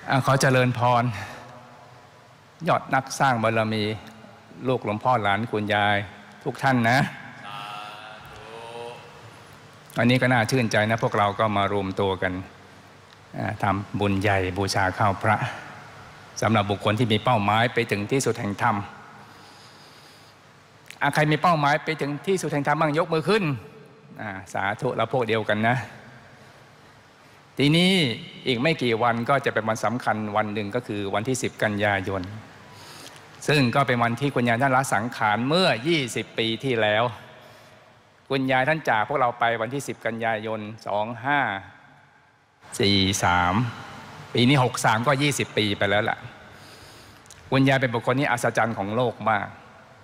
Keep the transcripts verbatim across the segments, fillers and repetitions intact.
ขอเจริญพรยอดนักสร้างบารมีลูกหลวงพ่อหลานคุณยายทุกท่านนะวันนี้ก็น่าชื่นใจนะพวกเราก็มารวมตัวกันทำบุญใหญ่บูชาข้าวพระสำหรับบุคคลที่มีเป้าหมายไปถึงที่สุดแห่งธรรมใครมีเป้าหมายไปถึงที่สุดแห่งธรรมบ้างยกมือขึ้นสาธุเราพวกเดียวกันนะทีนี้อีกไม่กี่วันก็จะเป็นวันสำคัญวันหนึ่งก็คือวันที่สิบกันยายนซึ่งก็เป็นวันที่คุณยายท่านละสังขารเมื่อยี่สิบปีที่แล้วคุณยายท่านจากพวกเราไปวันที่สิบกันยายนสองห้าสี่สามปีนี้หกสามก็ยี่สิบปีไปแล้วล่ะคุณยายเป็นบุคคลที่อัศจรรย์ของโลกมาก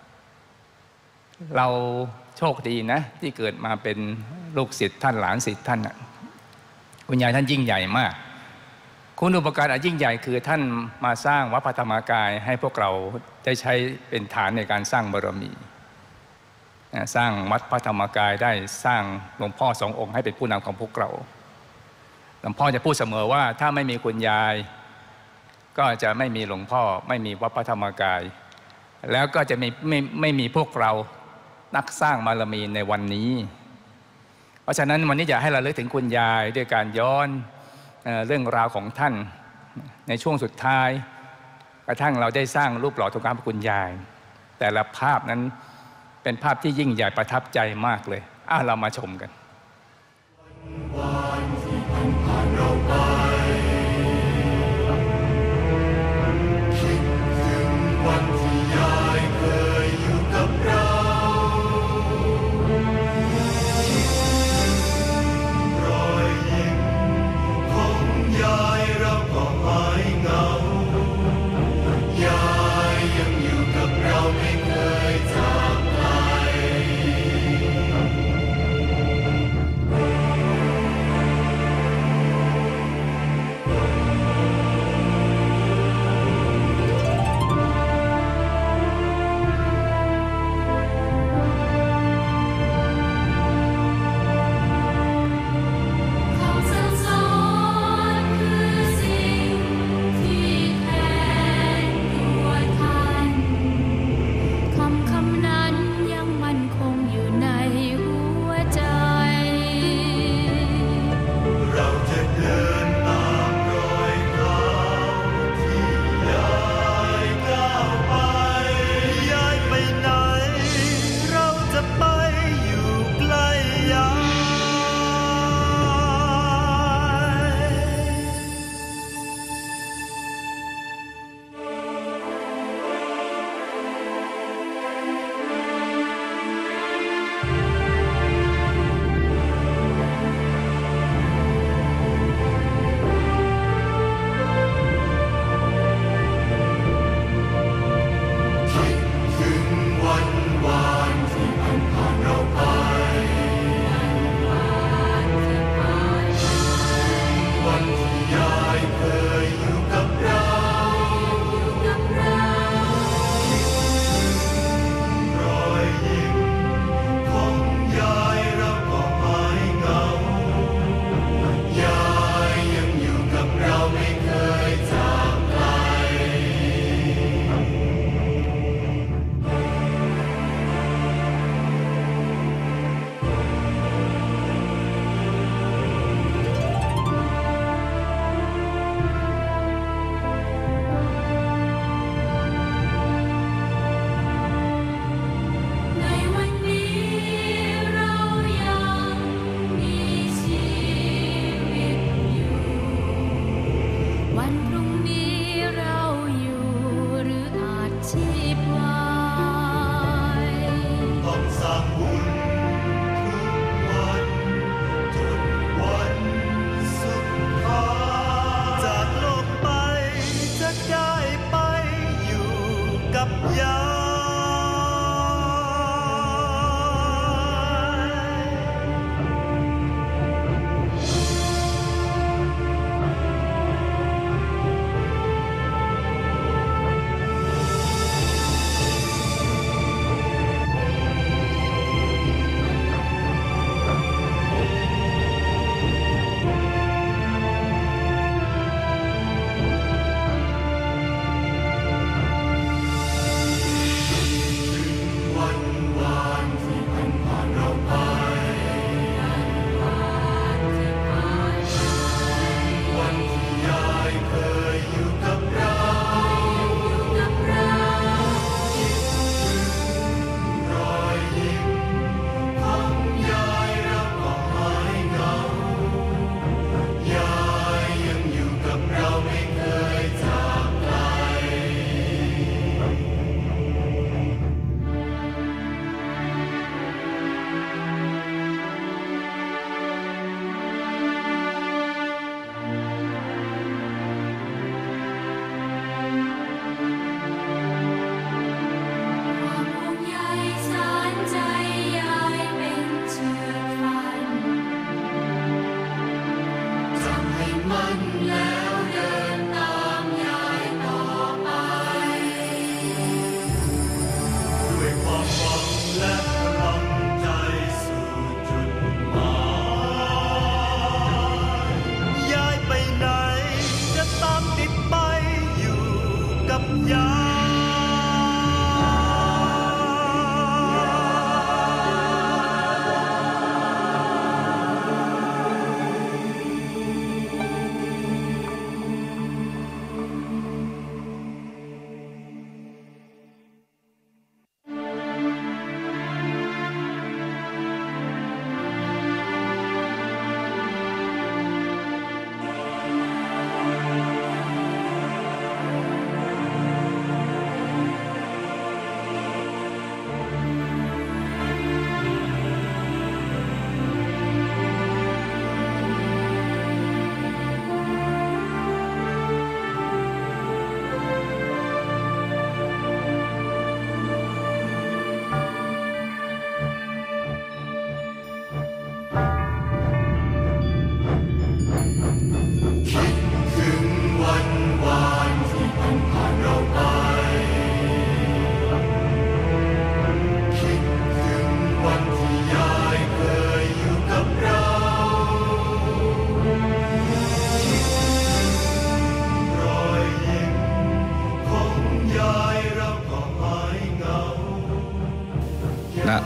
เราโชคดีนะที่เกิดมาเป็นลูกศิษย์ท่านหลานศิษย์ท่านคุณยายท่านยิ่งใหญ่มากคุณอุปการอันยิ่งใหญ่คือท่านมาสร้างวัดพระธรรมกายให้พวกเราได้ใช้เป็นฐานในการสร้างบารมีสร้างวัดพระธรรมกายได้สร้างหลวงพ่อสององค์ให้เป็นผู้นำของพวกเราหลวงพ่อจะพูดเสมอว่าถ้าไม่มีคุณยายก็จะไม่มีหลวงพ่อไม่มีวัดพระธรรมกายแล้วก็จะไม่ไม่ไม่มีพวกเรานักสร้างบารมีในวันนี้เพราะฉะนั้นวันนี้อยากให้เราเลึกถึงคุณยายด้วยการย้อนเอ่อเรื่องราวของท่านในช่วงสุดท้ายกระทั่งเราได้สร้างรูปหล่อทองคำพระคุณยายแต่ละภาพนั้นเป็นภาพที่ยิ่งใหญ่ประทับใจมากเลยอ่ะเรามาชมกันวันที่ผ่านผ่านเราไปคิดถึงวันที่ยายเคยอยู่กับเรายายเราก็หายเหงายายยังอยู่กับเราไม่เคยจากไป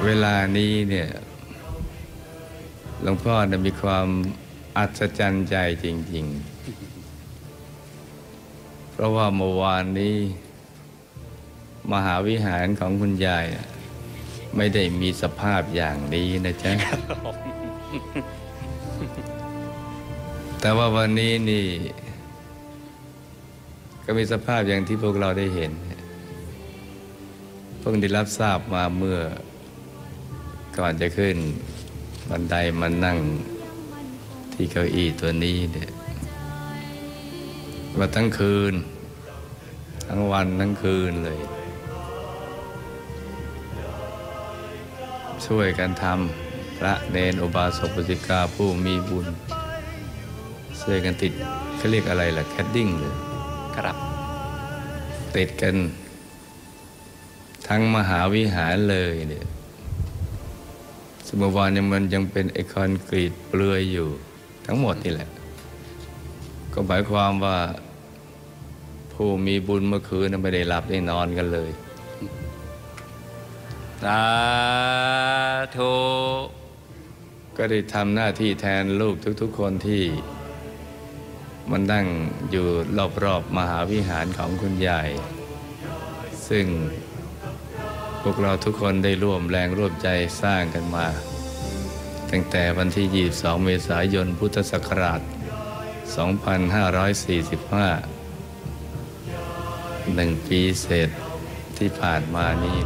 เวลานี้เนี่ยหลวงพ่อเนี่ยมีความอัศจรรย์ใจจริงๆเพราะว่าเมื่อวานนี้มหาวิหารของคุณยายไม่ได้มีสภาพอย่างนี้นะจ๊ะ แต่ว่าวันนี้นี่ก็มีสภาพอย่างที่พวกเราได้เห็นเพิ่งได้รับทราบมาเมื่อก่อนจะขึ้นบันไดมานั่งที่เก้าอี้ตัวนี้เนี่ยมาทั้งคืนทั้งวันทั้งคืนเลยช่วยกันทำพระเนรอุบาสกอุบาสิกาผู้มีบุญช่วยกันติดเขาเรียกอะไรล่ะแคดดิ้งเลยครับติดกันทั้งมหาวิหารเลยเนี่ยสมัยวานเนี่ยมันยังเป็นไอคอนกรีตเปลือยอยู่ทั้งหมดนี่แหละก็หมายความว่าผู้มีบุญเมื่อคืนไม่ได้หลับได้นอนกันเลยสาธุก็ได้ทำหน้าที่แทนลูกทุกๆคนที่มันนั่งอยู่รอบๆมหาวิหารของคุณยายซึ่งพวกเราทุกคนได้ร่วมแรงร่วมใจสร้างกันมาตั้งแต่วันที่ยี่สิบสองเมษายนพุทธศักราชสองพันห้าร้อยสี่สิบห้าหนึ่งปีเศษที่ผ่านมานี้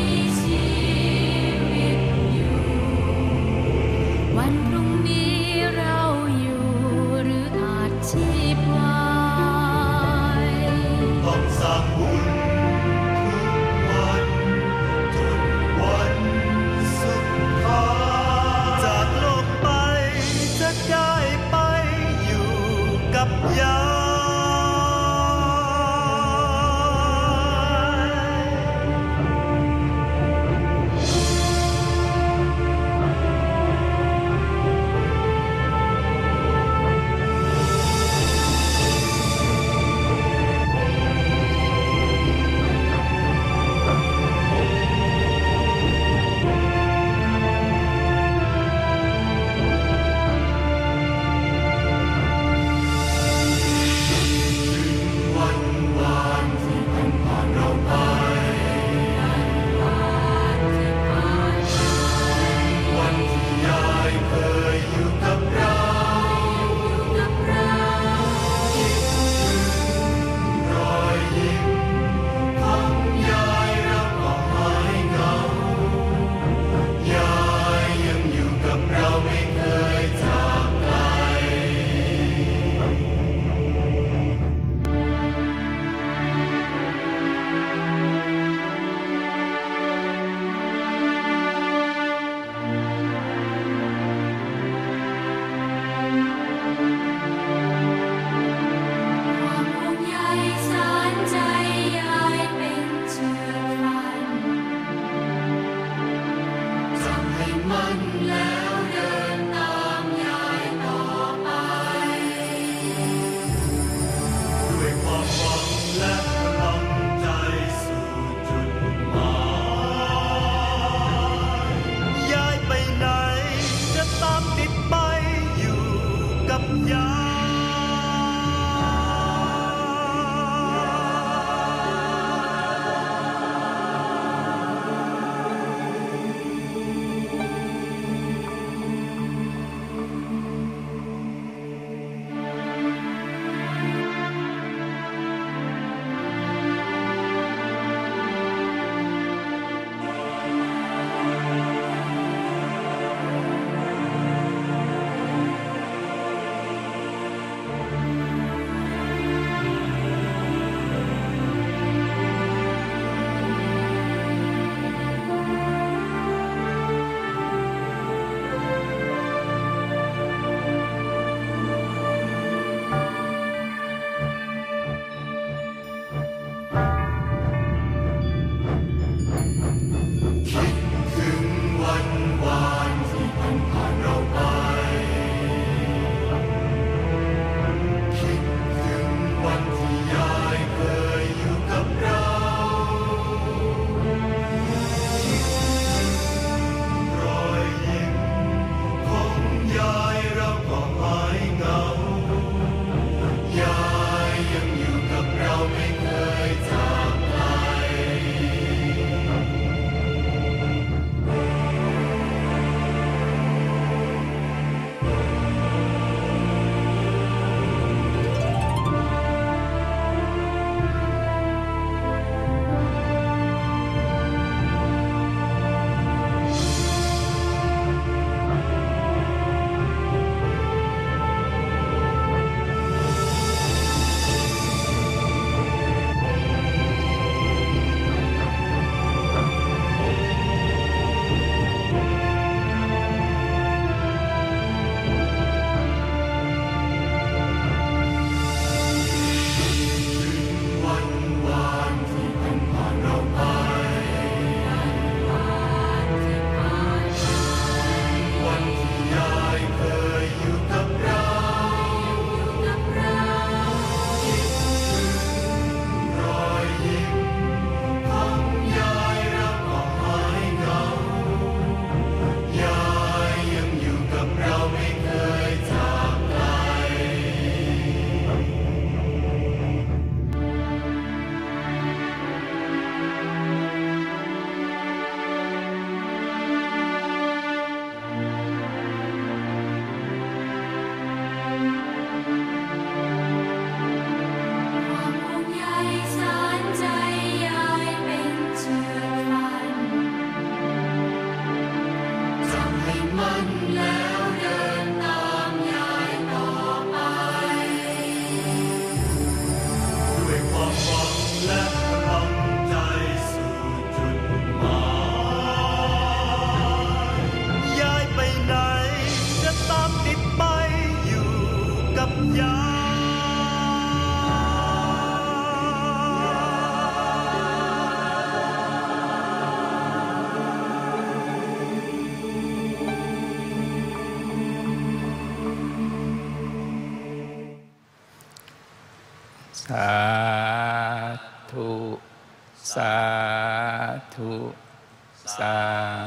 วันพรุ่งนี้สาธุสาธุสา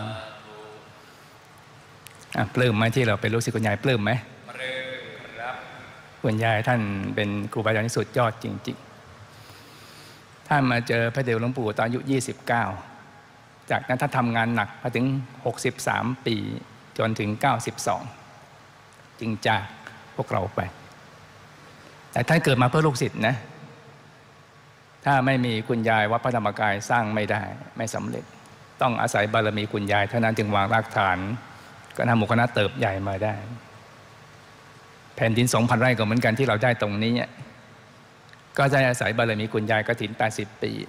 ธุปลื้มไหมที่เราเป็นลูกศิษย์คุณยายปลื้มไหมปลื้มครับคุณยายท่านเป็นครูบาอาจารย์ที่สุดยอดจริงๆท่านมาเจอพระเดชหลวงปู่ตอนอายุยี่สิบเก้าจากนั้นท่านทำงานหนักมาถึงหกสิบสามปีจนถึงเก้าสิบสองจึงจากพวกเราไปแต่ท่านเกิดมาเพื่อลูกศิษย์นะถ้าไม่มีคุณยายวัดพระธรรมกายสร้างไม่ได้ไม่สำเร็จต้องอาศัยบารมีคุณยายเท่านั้นจึงวางรากฐานก็ทำหมู่คณะเติบใหญ่มาได้แผ่นดินสองพันไร่ก็เหมือนกันที่เราได้ตรงนี้ก็จะอาศัยบารมีคุณยายกฐินแปดสิบปี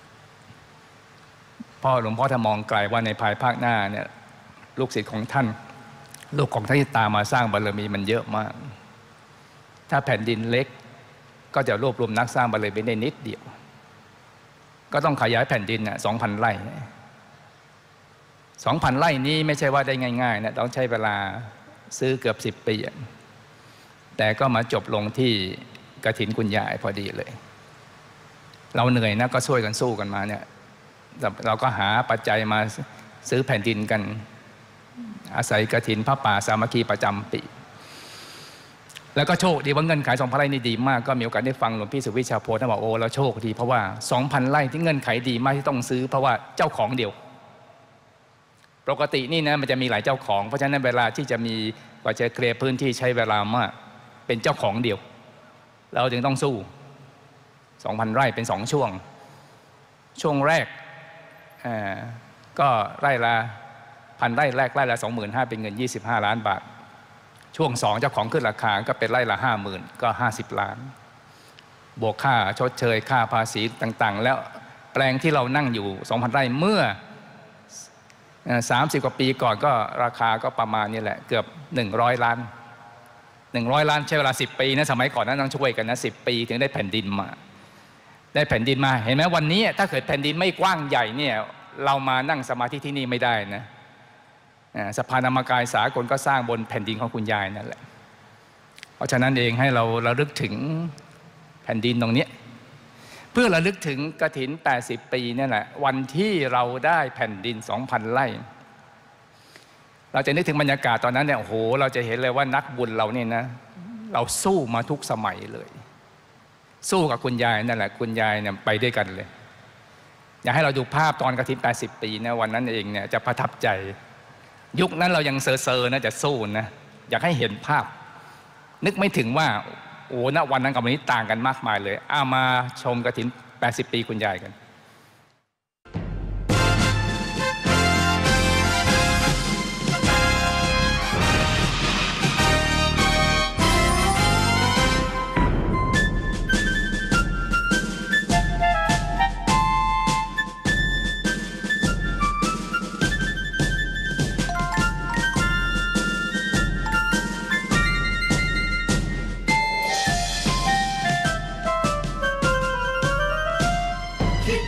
พ่อหลวงพ่อถ้ามองไกลว่าในภายภาคหน้าเนี่ยลูกศิษย์ของท่านลูกของท่านที่ตามมาสร้างบารมีมันเยอะมากถ้าแผ่นดินเล็กก็จะรวบรวมนักสร้างบารมีได้นิดเดียวก็ต้องขยายแผ่นดินน่ะสองพันไร่สองพันไร่นี้ไม่ใช่ว่าได้ง่ายๆนะต้องใช้เวลาซื้อเกือบสิบปีแต่ก็มาจบลงที่กฐินคุณยายพอดีเลยเราเหนื่อยนะก็ช่วยกันสู้กันมาเนี่ยเราก็หาปัจจัยมาซื้อแผ่นดินกันอาศัยกฐินพระป่าสามัคคีประจำปีแล้วก็โชคดีว่าเงินขายสองพันไร่นี่ดีมากก็มีโอกาสได้ฟังหลวงพี่สุวิชาโพท่านบอกโอ้เราโชคดีเพราะว่าสองพันไร่ที่เงินขายดีมากที่ต้องซื้อเพราะว่าเจ้าของเดียวปกตินี่นะมันจะมีหลายเจ้าของเพราะฉะนั้นเวลาที่จะมีกว่าจะเคลียร์พื้นที่ใช้เวลามากเป็นเจ้าของเดียวเราจึงต้องสู้สองพันไร่เป็นสองช่วงช่วงแรกก็ไร่ละพันไร่แรกไร่ละสองหมื่นห้าเป็นเงินยี่สิบห้าล้านบาทช่วงสองเจ้าของขึ้นราคาก็เป็นไร่ละห้าหมื่นก็ห้าสิบล้านบวกค่าชดเชยค่าภาษีต่างๆแล้วแปลงที่เรานั่งอยู่สองพันไร่เมื่อสามสิบกว่าปีก่อนก็ราคาก็ประมาณนี้แหละเกือบหนึ่งร้อยล้านหนึ่งร้อยล้านใช้เวลาสิบปีนะสมัยก่อนนั้นต้องช่วยกันนะสิบปีถึงได้แผ่นดินมาได้แผ่นดินมาเห็นไหมวันนี้ถ้าเกิดแผ่นดินไม่กว้างใหญ่เนี่ยเรามานั่งสมาธิที่นี่ไม่ได้นะสภาธรรมกายสากลก็สร้างบนแผ่นดินของคุณยายนั่นแหละเพราะฉะนั้นเองให้เราระลึกถึงแผ่นดินตรงนี้เพื่อระลึกถึงกฐินแปดสิบปีนี่แหละวันที่เราได้แผ่นดิน สองพัน ไร่เราจะนึกถึงบรรยากาศตอนนั้นเนี่ยโอ้โหเราจะเห็นเลยว่านักบุญเราเนี่ยนะเราสู้มาทุกสมัยเลยสู้กับคุณยายนั่นแหละคุณยายเนี่ยไปด้วยกันเลยอยากให้เราดูภาพตอนกฐินแปดสิบปีนะวันนั้นเองเนี่ยจะประทับใจยุคนั้นเรายังเซอร์ๆนะจะสู้นะอยากให้เห็นภาพนึกไม่ถึงว่าโอ้ณวันนั้นกับวันนี้ต่างกันมากมายเลยเอามาชมกฐินแปดสิบปีคุณยายกันคิด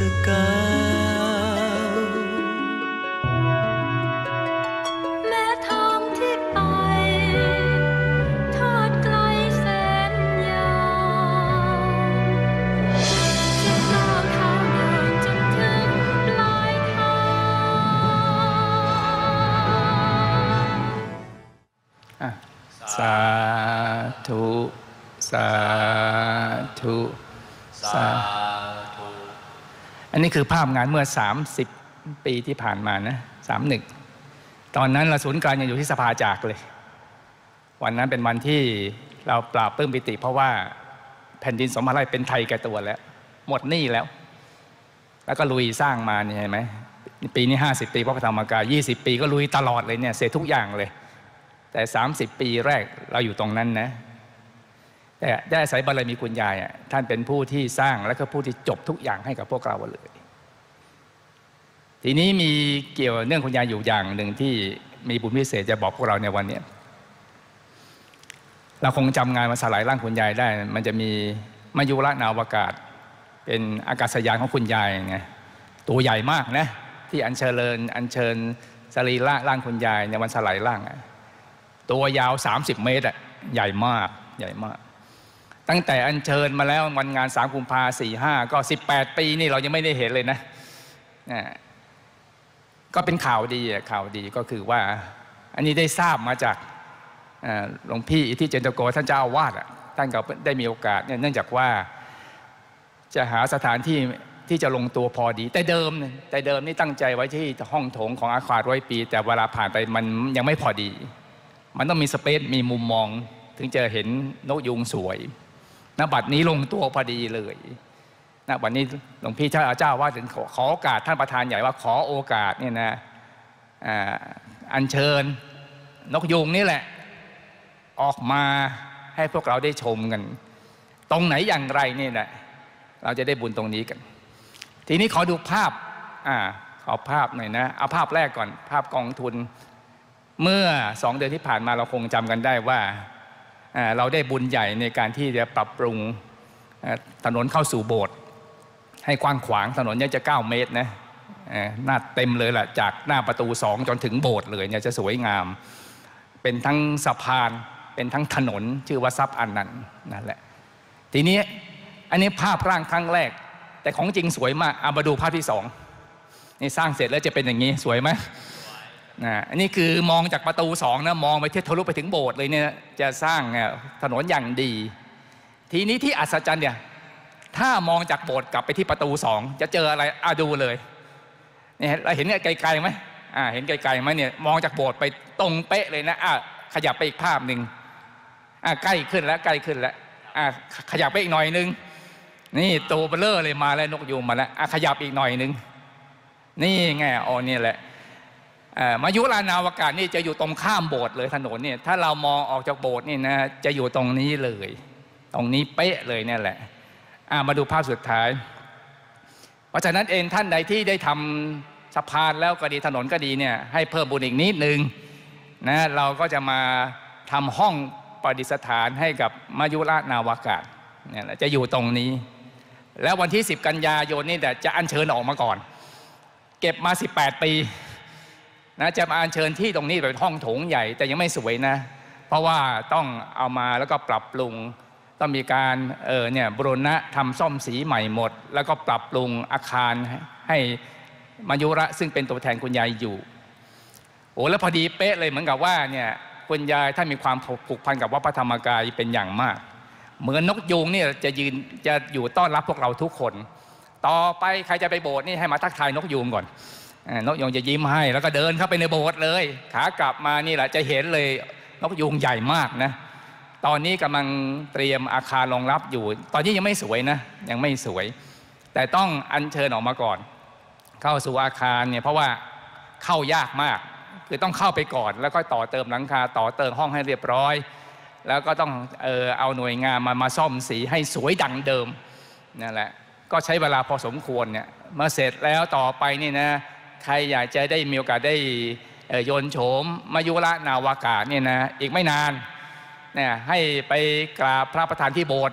กาวแม้ทางที่ไปทอดไกลแสนยาวจะก้าวเท้าเดินจนถึงปลายทางสาธุสาธุสาธุอันนี้คือภาพงานเมื่อสามสิบปีที่ผ่านมานะสามหนึ่งตอนนั้นเราศูนย์กลางยังอยู่ที่สภาจากเลยวันนั้นเป็นวันที่เราปราบปลื้มปิติเพราะว่าแผ่นดินสมภารเป็นไทยแก่ตัวแล้วหมดหนี้แล้วแล้วก็ลุยสร้างมาเนี่ยเห็นไหมปีนี้ห้าสิบปีพระธรรมกายยี่สิบปีก็ลุยตลอดเลยเนี่ยเสร็จทุกอย่างเลยแต่สามสิบปีแรกเราอยู่ตรงนั้นนะแต่ได้อาศัยบารมีคุณยายอ่ะท่านเป็นผู้ที่สร้างและก็ผู้ที่จบทุกอย่างให้กับพวกเราเลยทีนี้มีเกี่ยวเนื่องคุณยายอยู่อย่างหนึ่งที่มีบุญพิเศษจะบอกพวกเราในวันนี้เราคงจำงานมาสลายร่างคุณยายได้มันจะมีมายุระนาวากาศเป็นอากาศยานของคุณยายไงตัวใหญ่มากนะที่อัญเชิญอัญเชิญสรีระร่างคุณยายในวันสลายร่างตัวยาวสามสิบเมตรอ่ะใหญ่มากใหญ่มากตั้งแต่อัญเชิญมาแล้ววันงานสามกุมภาสี่ห้าก็สิบแปดปีนี่เรายังไม่ได้เห็นเลยนะก็เป็นข่าวดีข่าวดีก็คือว่าอันนี้ได้ทราบมาจากหลวงพี่อิทธิเจนตโกท่านเจ้าอาวาสท่านก็ได้มีโอกาสเนื่องจากว่าจะหาสถานที่ที่จะลงตัวพอดีแต่เดิมแต่เดิมนี่ตั้งใจไว้ที่ห้องโถงของอาคารร้อยปีแต่เวลาผ่านไปมันยังไม่พอดีมันต้องมีสเปซมีมุมมองถึงจะเห็นนกยูงสวยณบัดนี้ลงตัวพอดีเลยณบัดนี้หลวงพี่เจ้าเจ้าว่าถึงขอโอกาสท่านประธานใหญ่ว่าขอโอกาสเนี่ยนะอัญเชิญนกยูงนี่แหละออกมาให้พวกเราได้ชมกันตรงไหนอย่างไรนี่แหละเราจะได้บุญตรงนี้กันทีนี้ขอดูภาพอ่าขอภาพหน่อยนะเอาภาพแรกก่อนภาพกองทุนเมื่อสองเดือนที่ผ่านมาเราคงจำกันได้ว่าเราได้บุญใหญ่ในการที่จะปรับปรุงถนนเข้าสู่โบสถ์ให้กว้างขวางถนนเนี่ยจะเก้าเมตรนะหน้าเต็มเลยแหละจากหน้าประตูสองจนถึงโบสถ์เลยเนี่ยจะสวยงามเป็นทั้งสะพานเป็นทั้งถนนชื่อว่าทรัพย์อันนั้นนั่นแหละทีนี้อันนี้ภาพร่างครั้งแรกแต่ของจริงสวยมากเอามาดูภาพที่สองนี่สร้างเสร็จแล้วจะเป็นอย่างนี้สวยไหมนะอันนี้คือมองจากประตูสองนะมองไปที่ทะลุไปถึงโบสถ์เลยเนี่ยจะสร้างถนนอย่างดีทีนี้ที่อัศจรรย์เนี่ยถ้ามองจากโบสถ์กลับไปที่ประตูสองจะเจออะไรอ่ะดูเลยเนี่ยเราเห็นไกลๆไหมอ่าเห็นไกลๆไหมเนี่ยมองจากโบสถ์ไปตรงเป๊ะเลยนะอ่ะขยับไปอีกภาพหนึ่งอ่ะใกล้ขึ้นแล้วใกล้ขึ้นแล้วอ่ะขยับไปอีกหน่อยนึงนี่ตัวเบลอเลยมาแล้วนกยูงมาแล้วอ่ะขยับอีกหน่อยนึงนี่ไงอ๋อนี่แหละมายุรานาวากาศนี่จะอยู่ตรงข้ามโบสถ์เลยถนนเนี่ยถ้าเรามองออกจากโบสถ์นี่นะจะอยู่ตรงนี้เลยตรงนี้เป๊ะเลยเนี่ยแหละมาดูภาพสุดท้ายเพราะฉะนั้นเองท่านใดที่ได้ทำสะพานแล้วก็ดีถนนก็ดีเนี่ยให้เพิ่มบุญอีกนิดนึงนะเราก็จะมาทำห้องประดิษฐานให้กับมายุรานาวากาศเนี่ยจะอยู่ตรงนี้แล้ววันที่สิบกันยายนนี่แต่จะอัญเชิญออกมาก่อนเก็บมาสิบแปดปีนะจะมาอัญเชิญที่ตรงนี้เป็นห้องโถงใหญ่แต่ยังไม่สวยนะเพราะว่าต้องเอามาแล้วก็ปรับปรุงต้องมีการเออเนี่ยบูรณะทำซ่อมสีใหม่หมดแล้วก็ปรับปรุงอาคารให้มายุระซึ่งเป็นตัวแทนคุณยายอยู่โอ้แล้วพอดีเป๊ะเลยเหมือนกับว่าเนี่ยคุณยายท่านมีความผูกพันกับวัดพระธรรมกายเป็นอย่างมากเหมือนนกยูงเนี่ยจะยืนจะอยู่ต้อนรับพวกเราทุกคนต่อไปใครจะไปโบสถ์นี่ให้มาทักทายนกยูงก่อนนกยูงจะยิ้มให้แล้วก็เดินเข้าไปในโบสถ์เลยขากลับมานี่แหละจะเห็นเลยนกยูงใหญ่มากนะตอนนี้กำลังเตรียมอาคารรองรับอยู่ตอนนี้ยังไม่สวยนะยังไม่สวยแต่ต้องอัญเชิญออกมาก่อนเข้าสู่อาคารเนี่ยเพราะว่าเข้ายากมากคือต้องเข้าไปก่อนแล้วก็ต่อเติมหลังคาต่อเติมห้องให้เรียบร้อยแล้วก็ต้องเออเอาหน่วยงานมามาซ่อมสีให้สวยดังเดิมนั่นแหละก็ใช้เวลาพอสมควรเนี่ยเมื่อเสร็จแล้วต่อไปนี่นะใครอยากจะได้มีโอกาสได้โยนโฉมมายุรนาวากาศเนี่ยนะอีกไม่นานเนี่ยให้ไปกราบพระประธานที่โบสถ์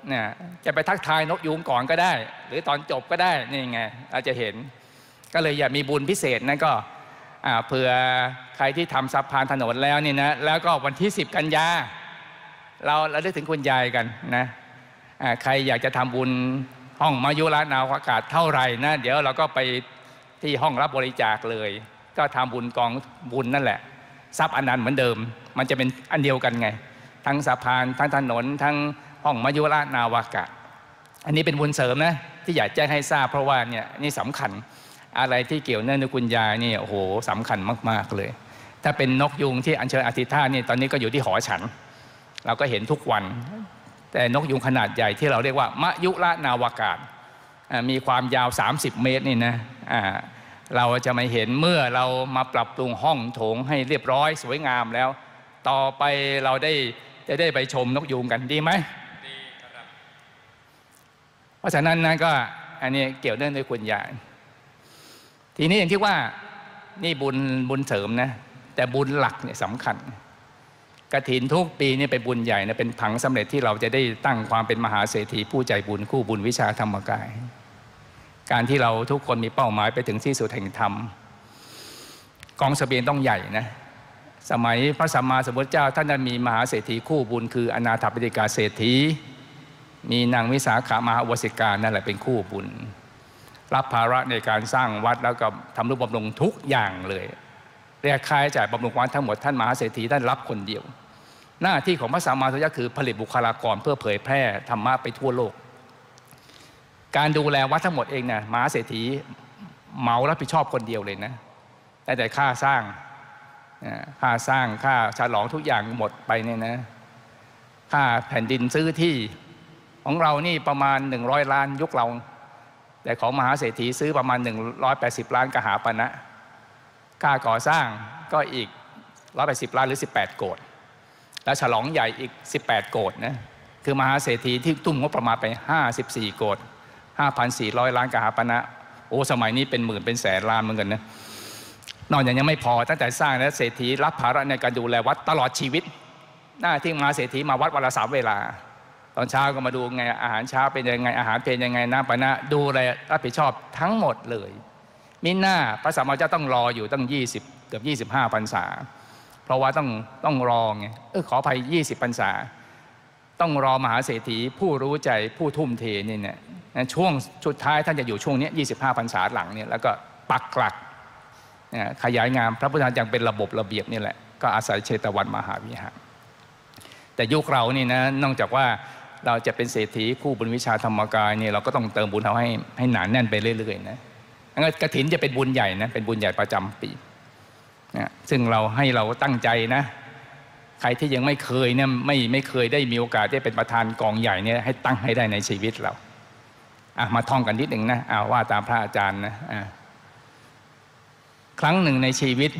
เนี่ยจะไปทักทายนกยูงก่อนก็ได้ หรือตอนจบก็ได้นี่ไงเราจะเห็นก็เลยอยากมีบุญพิเศษนั่นก็เผื่อใครที่ทำสะพานถนนแล้วนี่นะแล้วก็วันที่สิบกันยาเราเราได้ถึงคุณยายกันนะใครอยากจะทำบุญห้องมายุรานาวอากาศเท่าไหร่นะเดี๋ยวเราก็ไปที่ห้องรับบริจาคเลยก็ทำบุญกองบุญนั่นแหละทรัพย์อันนั้นเหมือนเดิมมันจะเป็นอันเดียวกันไงทั้งสะพานทั้งถนนทั้งห้องมายุรานาวากาศอันนี้เป็นบุญเสริมนะที่อยากแจ้งให้ทราบเพราะว่าเนี่ยนี่สำคัญอะไรที่เกี่ยวเนื่องในคุณยายนี่โอ้โหสำคัญมากๆเลยถ้าเป็นนกยูงที่อัญเชิญอธิษฐานนี่ตอนนี้ก็อยู่ที่หอฉันเราก็เห็นทุกวันแต่นกยูงขนาดใหญ่ที่เราเรียกว่ามะยุรานาวากาศมีความยาวสามสิบเมตรนี่นะเราจะไม่เห็นเมื่อเรามาปรับปรุงห้องโถงให้เรียบร้อยสวยงามแล้วต่อไปเราได้จะได้ไปชมนกยูงกันดีไหมดีครับเพราะฉะนั้นนะก็อันนี้เกี่ยวเนื่องด้วยคุณยายทีนี้อย่างที่ว่านี่บุญบุญเสริมนะแต่บุญหลักเนี่ยสำคัญกฐินทุกปีนี่เป็นบุญใหญ่นะเป็นผังสำเร็จที่เราจะได้ตั้งความเป็นมหาเศรษฐีผู้ใจบุญคู่บุญวิชาธรรมกายการที่เราทุกคนมีเป้าหมายไปถึงที่สุดแห่งธรรมกองเสบียงต้องใหญ่นะสมัยพระสัมมาสัมพุทธเจ้าท่านมีมหาเศรษฐีคู่บุญคืออนาถปิฎกเศรษฐีมีนางวิสาขามหาวสิกานั่นแหละเป็นคู่บุญรับภาระในการสร้างวัดแล้วก็ทำนุบำรุงทุกอย่างเลยเรียกค่าใช้จ่ายบำรุงวัดทั้งหมดท่านมหาเศรษฐีท่านรับคนเดียวหน้าที่ของพระสัมมาสัมพุทธเจ้าคือผลิตบุคลากรเพื่อเผยแพร่ธรรมะไปทั่วโลกการดูแลวัดทั้งหมดเองเนี่ยมหาเศรษฐีเหมารับผิดชอบคนเดียวเลยนะแต่แต่ค่าสร้างค่าสร้างค่าฉลองทุกอย่างหมดไปเนี่ยนะค่าแผ่นดินซื้อที่ของเรานี่ประมาณหนึ่งร้อยล้านยุคเราแต่ของมหาเศรษฐีซื้อประมาณหนึ่งร้อยแปดสิบล้านกหาปณะค่าก่อสร้างก็อีกหนึ่งร้อยแปดสิบล้านหรือสิบแปดโกฏแล้วฉลองใหญ่อีกสิบแปดโกฏนะคือมหาเศรษฐีที่ตุ้มงบประมาณไปห้าสิบสี่โกฏห้าพันสี่ร้อยล้านกหาปณะโอ้สมัยนี้เป็นหมื่นเป็นแสนล้านเหมือนกันนะนอกจากยังไม่พอตั้งแต่สร้างแล้วเศรษฐีรับภาระในการดูแลวัดตลอดชีวิตหน้าที่มหาเศรษฐีมาวัดวันละสามเวลาตอนเช้าก็มาดูไงอาหารเช้าเป็นยังไงอาหารเป็นยังไงน้ำปานะดูแลรับผิดชอบทั้งหมดเลยมิหน้าพระสัมมาสัมพุทธเจ้าต้องรออยู่ตั้งยี่สิบเกือบยี่สิบห้าพรรษาเพราะว่าต้องต้องรอไงเออขออภัยยี่สิบพรรษาต้องรอมหาเศรษฐีผู้รู้ใจผู้ทุ่มเทนี่เนี่ยช่วงสุดท้ายท่านจะอยู่ช่วงนี้ยี่สิบห้าพรรษาหลังเนี่ยแล้วก็ปักหลักขยายงานพระพุทธธรรมอย่างเป็นระบบระเบียบนี่แหละก็อาศัยเชตวันมหาวิหารแต่ยุคเรานี่นะนอกจากว่าเราจะเป็นเศรษฐีคู่บุญวิชาธรรมกายเนี่ยเราก็ต้องเติมบุญเอาให้ให้หนาแน่นไปเรื่อยๆนะงั้นกฐินจะเป็นบุญใหญ่นะเป็นบุญใหญ่ประจำปีนะซึ่งเราให้เราตั้งใจนะใครที่ยังไม่เคยเนี่ยไม่ไม่เคยได้มีโอกาสได้เป็นประธานกองใหญ่เนี่ยให้ตั้งให้ได้ในชีวิตเราอ่ะมาท่องกันนิดหนึ่งนะอ่าว่าตามพระอาจารย์นะอ่าครั้งหนึ่งในชีวิต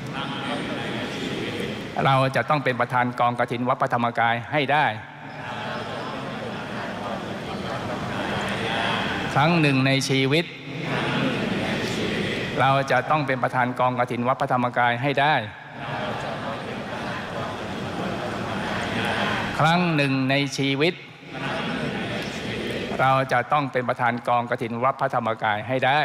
เราจะต้องเป็นประธานกองกฐินวัดพระธรรมกายให้ได้ครั้งหนึ่งในชีวิตเราจะต้องเป็นประธานกองกฐินวัดพระธรรมกายให้ได้ครั้งหนึ่งในชีวิตเราจะต้องเป็นประธานกองกฐินวัดพระธรรมกายให้ได้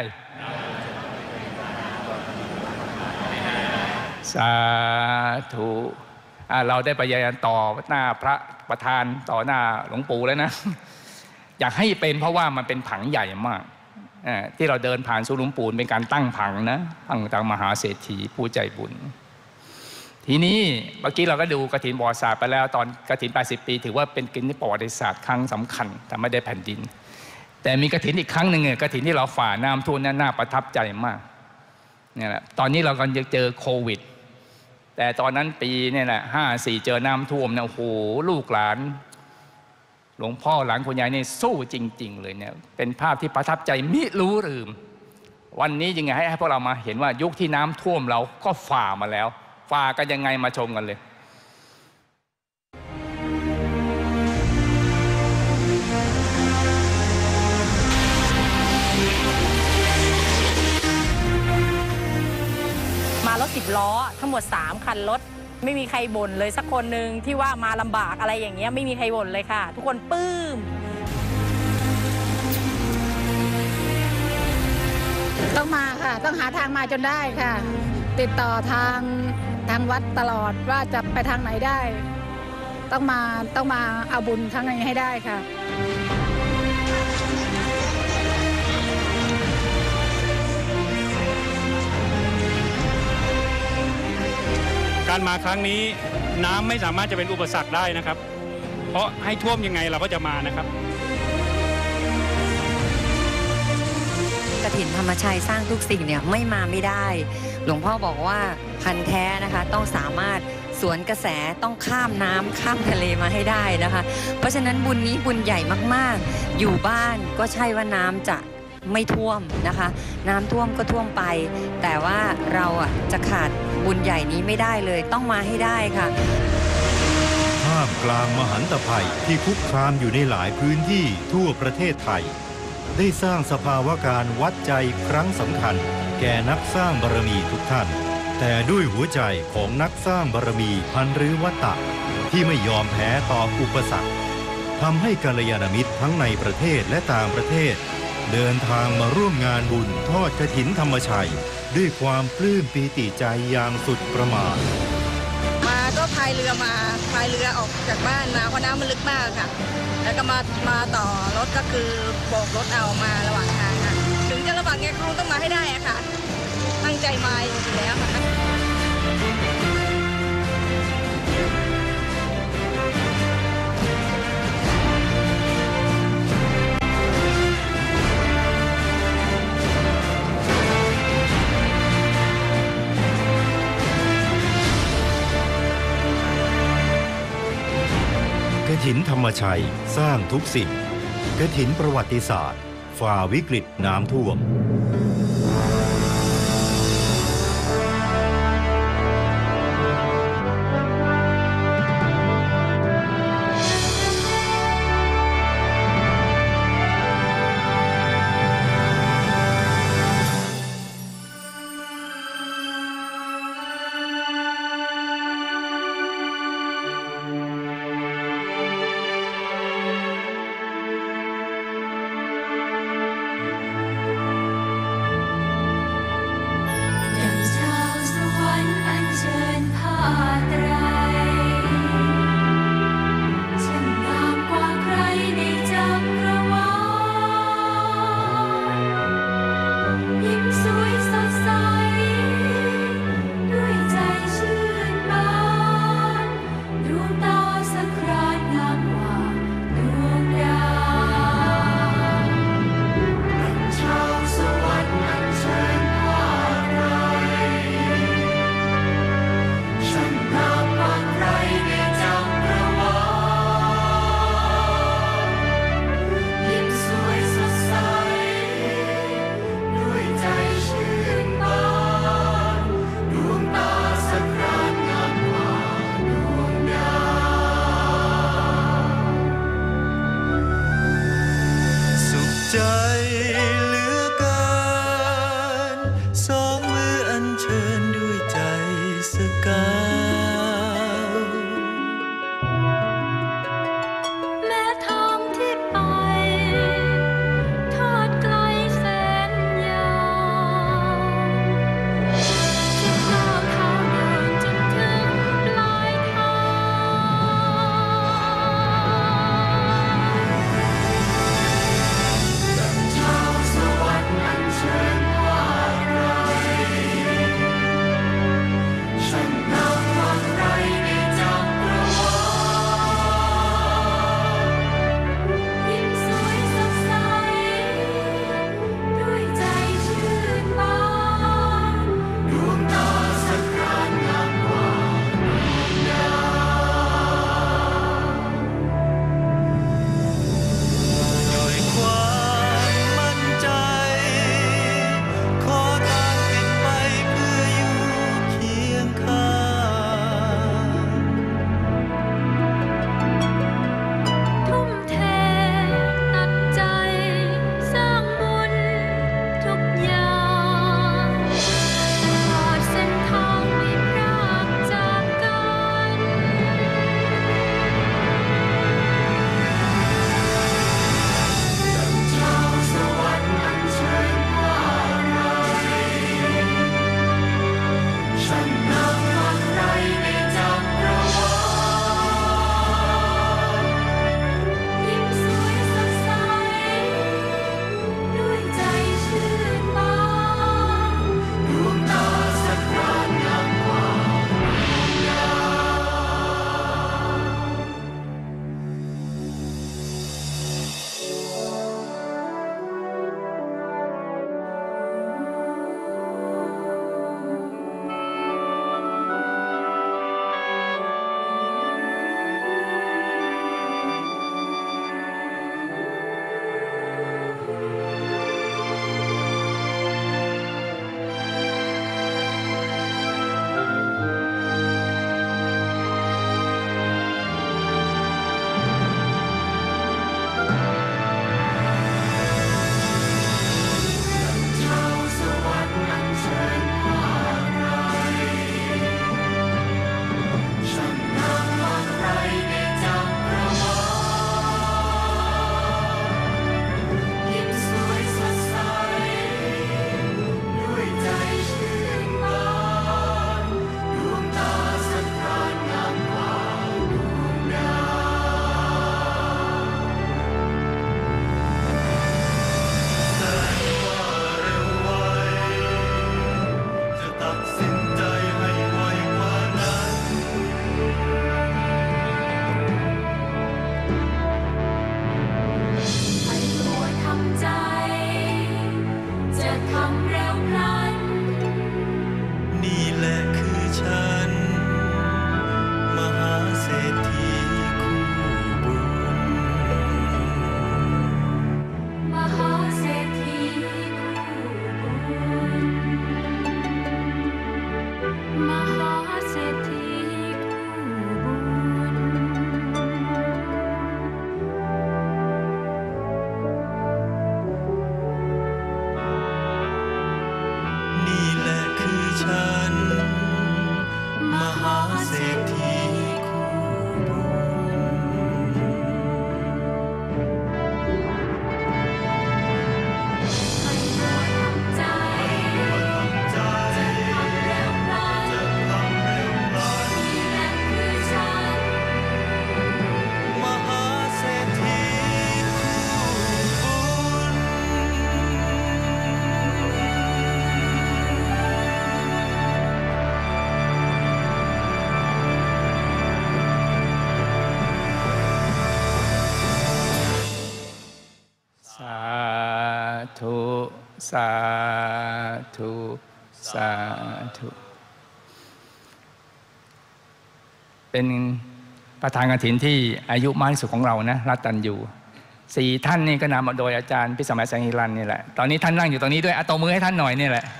สาธุเราได้ไปยืนต่อหน้าพระประธานต่อหน้าหลวงปู่แล้วนะอยากให้เป็นเพราะว่ามันเป็นผังใหญ่มากที่เราเดินผ่านสู่หลวงปู่เป็นการตั้งผังนะตั้งทางมหาเศรษฐีผู้ใจบุญทีนี้เมื่อกี้เราก็ดูกฐินประวัติศาสตร์ไปแล้วตอนกฐินแปดสิบปีถือว่าเป็นกฐินประวัติศาสตร์ครั้งสำคัญทำให้ได้แผ่นดินแต่มีกฐินอีกครั้งหนึ่งเนี่ยกฐินที่เราฝ่าน้ำท่วมน่าประทับใจมากเนี่ยแหละตอนนี้เรากำลังจะเจอโควิดแต่ตอนนั้นปีเนี่ยแหละห้าสี่เจอน้ำท่วมเนี่ยโอ้โหลูกหลานหลวงพ่อหลานคุณยายนี่สู้จริงๆเลยเนี่ยเป็นภาพที่ประทับใจมิรู้ลืมวันนี้ยังไงให้พวกเรามาเห็นว่ายุคที่น้ำท่วมเราก็ฝ่ามาแล้วฝ่ากันยังไงมาชมกันเลยมารถสิบล้อทั้งหมดสามคันรถไม่มีใครบ่นเลยสักคนหนึ่งที่ว่ามาลำบากอะไรอย่างเงี้ยไม่มีใครบ่นเลยค่ะทุกคนปลื้มต้องหาทางมาจนได้ค่ะ ติดต่อทางทางวัดตลอดว่าจะไปทางไหนได้ ต้องมาต้องมาเอาบุญครั้งนี้ให้ได้ค่ะการมาครั้งนี้น้ำไม่สามารถจะเป็นอุปสรรคได้นะครับ เพราะให้ท่วมยังไงเราก็จะมานะครับกฐินธรรมชัยสร้างทุกสิ่งเนี่ยไม่มาไม่ได้หลวงพ่อบอกว่าพันธุ์แท้นะคะต้องสามารถสวนกระแสต้องข้ามน้ำข้ามทะเลมาให้ได้นะคะเพราะฉะนั้นบุญนี้บุญใหญ่มากๆอยู่บ้านก็ใช่ว่าน้ำจะไม่ท่วมนะคะน้ำท่วมก็ท่วมไป แต่ว่าเราอ่ะจะขาดบุญใหญ่นี้ไม่ได้เลยต้องมาให้ได้ค่ะท่ามกลางมหันตภัยที่คุกคามอยู่ในหลายพื้นที่ทั่วประเทศไทยได้สร้างสภาวะการวัดใจครั้งสำคัญแก่นักสร้างบารมีทุกท่านแต่ด้วยหัวใจของนักสร้างบารมีพันฤวัตะที่ไม่ยอมแพ้ต่ออุปสรรคทำให้กัลยาณมิตรทั้งในประเทศและต่างประเทศเดินทางมาร่วมงานบุญทอดกฐินธรรมชัยด้วยความปลื้มปีติใจอย่างสุดประมาณมาก็พายเรือมาพายเรือออกจากบ้านมาเพราะน้ำมันลึกมากค่ะแล้วก็มามาต่อรถก็คือโบกรถเอามาระหว่างทางค่ะถึงจะลำบากไงคงต้องมาให้ได้อะค่ะตั้งใจมาอยู่แล้วค่ะกฐินธรรมชัยสร้างทุกสิ่งกฐินประวัติศาสตร์ฝ่าวิกฤตน้ำท่วมสสาธุสาธุสาธุเป็นประธานกฐินที่อายุมากที่สุดของเรานะรัตตัญญูสี่ท่านนี่ก็นำมาโดยอาจารย์พิสมัยแสงหิรันนี่แหละตอนนี้ท่านนั่งอยู่ตรงนี้ด้วยเอาตบมือให้ท่านหน่อยนี่แหละ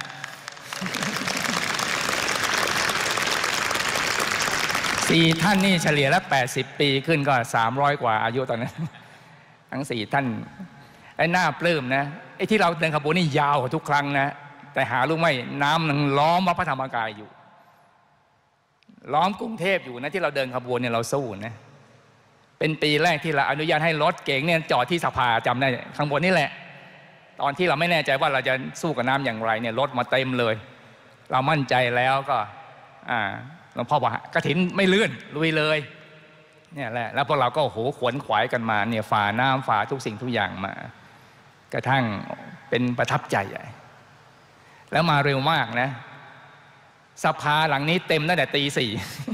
สี่ท่านนี่เฉลี่ยแล้วแปดสิบปีขึ้นก็สามร้อยกว่าอายุตอนนั้นทั้งสี่ท่านไอ้หน้าปลื้มนะไอ้ที่เราเดินขบวนนี่ยาวกว่าทุกครั้งนะแต่หารู้ไหมน้ำมันล้อมวัดพระธรรมกายอยู่ล้อมกรุงเทพอยู่นะที่เราเดินขบวนเนี่ยเราสู้นะเป็นปีแรกที่เราอนุญาตให้รถเก๋งเนี่ยจอดที่สภาจำได้ข้างบนนี่แหละตอนที่เราไม่แน่ใจว่าเราจะสู้กับน้ำอย่างไรเนี่ยรถมาเต็มเลยเรามั่นใจแล้วก็อ่าหลวงพ่อบอกกฐินไม่เลื่อนลุยเลยเนี่ยแหละแล้วพวกเราก็โหขวนขวายกันมาเนี่ยฝ่าน้ำฝ่าทุกสิ่งทุกอย่างมากระทั่งเป็นประทับใจแล้วมาเร็วมากนะสภาหลังนี้เต็มตั้งแต่ตีสี่